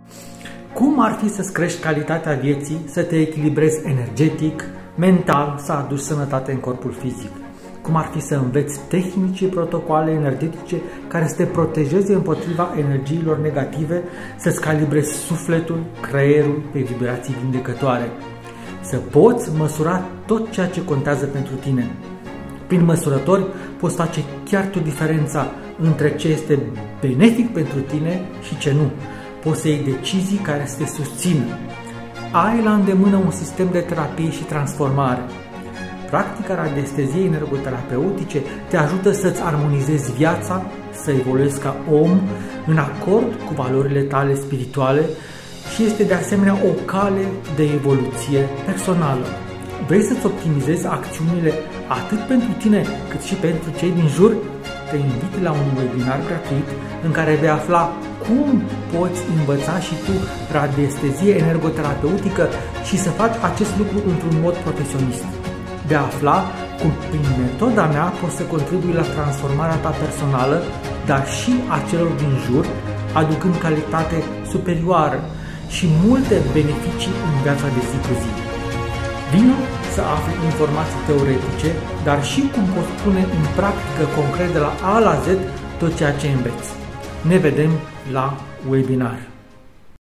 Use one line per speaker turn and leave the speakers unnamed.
Cum ar fi să-ți crești calitatea vieții, să te echilibrezi energetic, mental, să aduci sănătate în corpul fizic? Cum ar fi să înveți tehnici și protocoale energetice care să te protejeze împotriva energiilor negative, să-ți calibrezi sufletul, creierul pe vibrații vindecătoare? Să poți măsura tot ceea ce contează pentru tine. Prin măsurători poți face chiar tu diferența între ce este benefic pentru tine și ce nu. Poți să iei decizii care să te susțină. Ai la îndemână un sistem de terapie și transformare. Practica radiesteziei energoterapeutice te ajută să-ți armonizezi viața, să evoluezi ca om în acord cu valorile tale spirituale și este de asemenea o cale de evoluție personală. Vrei să-ți optimizezi acțiunile atât pentru tine cât și pentru cei din jur? Te invit la un webinar gratuit în care vei afla cum poți învăța și tu radiestezie energoterapeutică și să faci acest lucru într-un mod profesionist. De a afla cum prin metoda mea poți să contribui la transformarea ta personală, dar și a celor din jur, aducând calitate superioară și multe beneficii în viața de zi cu zi. Vino să afli informații teoretice, dar și cum poți pune în practică concret de la A la Z tot ceea ce înveți. Ne vedem la webinar!